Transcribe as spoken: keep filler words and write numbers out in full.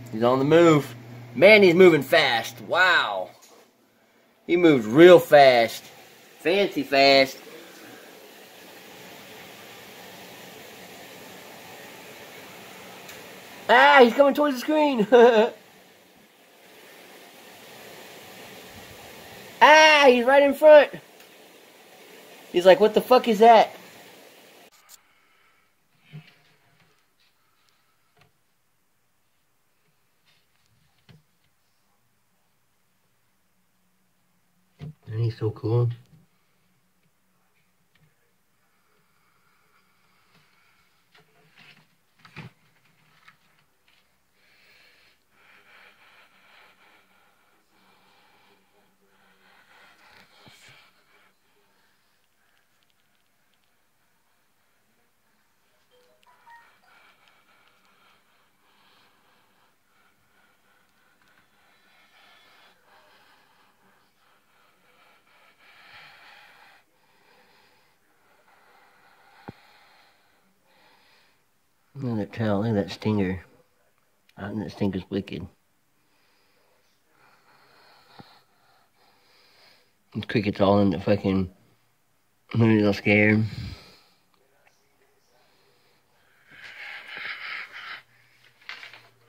He's on the move. Man, he's moving fast. Wow. He moves real fast. Fancy fast. Ah, he's coming towards the screen. Ah, he's right in front. He's like, what the fuck is that? And he's so cool. Look at that tail, look at that stinger. I think that stinger's wicked. The cricket's all in the fucking... I'm a little scared.